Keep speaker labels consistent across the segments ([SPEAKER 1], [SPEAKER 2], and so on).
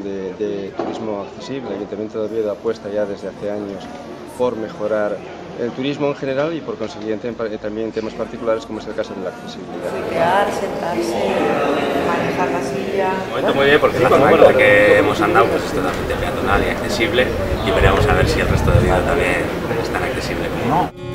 [SPEAKER 1] plan de turismo accesible. El Ayuntamiento de Oviedo apuesta ya desde hace años por mejorar el turismo en general y por consiguiente también en temas particulares como es el caso de la accesibilidad.
[SPEAKER 2] Crear, sentarse, manejar la silla.
[SPEAKER 3] Un momento muy bien porque la zona por la que hemos andado pues, es totalmente peatonal y accesible y veremos a ver si el resto de Oviedo también es tan accesible como no.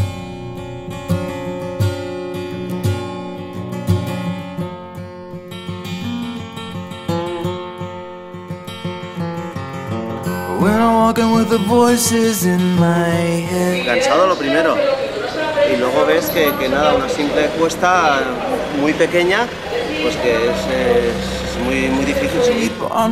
[SPEAKER 4] Cansado lo primero y luego ves que nada, una simple cuesta muy pequeña, pues que es muy difícil seguir.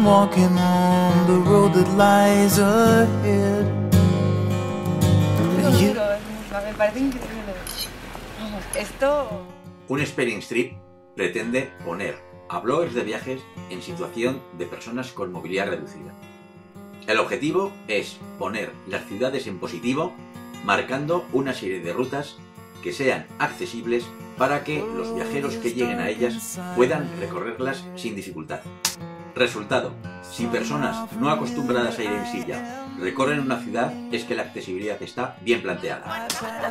[SPEAKER 2] Me parece increíble. Vamos, esto...
[SPEAKER 5] Un Spelling Strip pretende poner a bloggers de viajes en situación de personas con movilidad reducida. El objetivo es poner las ciudades en positivo, marcando una serie de rutas que sean accesibles para que los viajeros que lleguen a ellas puedan recorrerlas sin dificultad. Resultado: si personas no acostumbradas a ir en silla recorren una ciudad, es que la accesibilidad está bien planteada.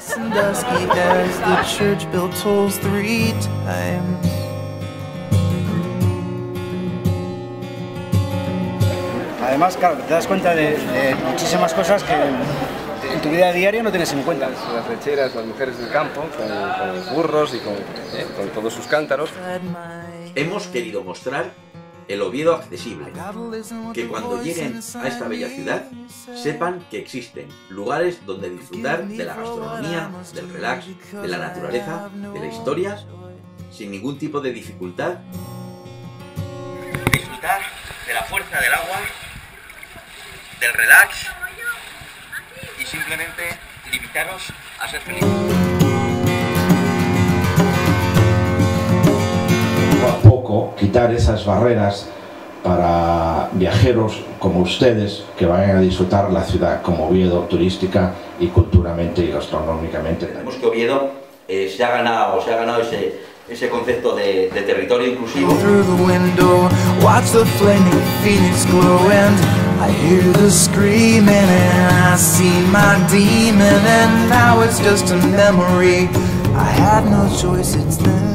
[SPEAKER 6] Además, claro, te das cuenta de muchísimas cosas que en tu vida diaria no tienes en cuenta.
[SPEAKER 1] Las lecheras, las mujeres del campo, con los burros y con todos sus cántaros.
[SPEAKER 5] Hemos querido mostrar el Oviedo accesible, que cuando lleguen a esta bella ciudad sepan que existen lugares donde disfrutar de la gastronomía, del relax, de la naturaleza, de la historia, sin ningún tipo de dificultad. Disfrutar de la fuerza del agua, del relax y simplemente limitaros a ser felices.
[SPEAKER 7] Poco a poco quitar esas barreras para viajeros como ustedes que vayan a disfrutar la ciudad como Oviedo turística y culturalmente y gastronómicamente.
[SPEAKER 5] Vemos que Oviedo se ha ganado ese concepto de territorio inclusivo. I hear the screaming and I see my demon and now it's just a memory. I had no choice, it's there.